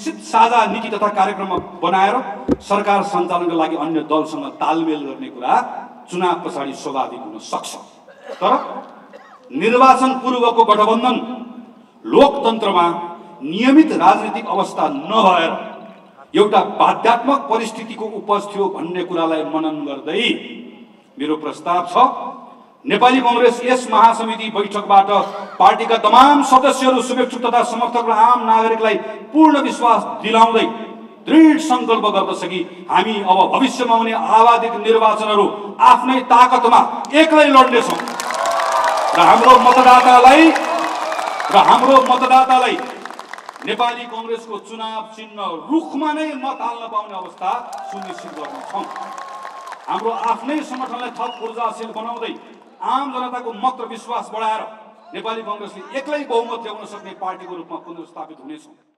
निश्चित साझा नीति तथा कार्यक्रम बनाएर सरकार सञ्चालनका लागि अन्य दलसँग तालमेल गर्ने कुरा चुनाव पछाडि स्वाभाविक हुन सक्छ। तर निर्वाचन पूर्वको गठबन्धन लोकतन्त्रमा नियमित राजनीतिक अवस्था नभएर एउटा बाध्यात्मक परिस्थितिको उपज थियो भन्ने कुरालाई मनन गर्दै मेरो प्रस्ताव छ, नेपाली कांग्रेस यस महासमिति बैठकबाट पार्टीका तमाम सदस्यहरू, शुभेच्छुक तथा समर्थक र आम नागरिकलाई पूर्ण विश्वास दिलाउँदै दृढ संकल्प गर्दछ कि हामी अब भविष्यमा हुने आवाधिक निर्वाचनहरू आफ्नै ताकतमा एक्लै लड्नेछौँ र हाम्रो मतदातालाई नेपाली कांग्रेसको चुनाव चिन्ह रुखमा नै मत हाल्न पाउने अवस्था सुनिश्चित गर्नेछौँ। हाम्रो आफ्नै संगठनलाई थप ऊर्जाशील बनाउँदै आम जनताको मत र विश्वास बढाएर नेपाली कांग्रेसले एक्लै बहुमत ल्याउन सक्ने पार्टीको रूपमा पुनर्स्थापित हुनेछौँ।